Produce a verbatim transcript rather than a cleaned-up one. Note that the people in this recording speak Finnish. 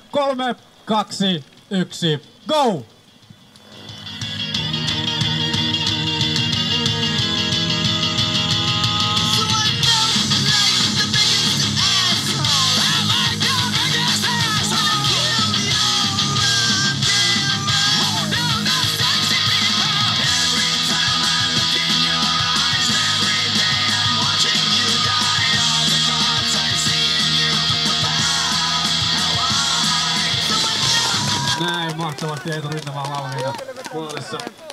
kolme, kaksi, yksi, go! Näin mahtavasti Eetu Rintamaa valmiina puolessa.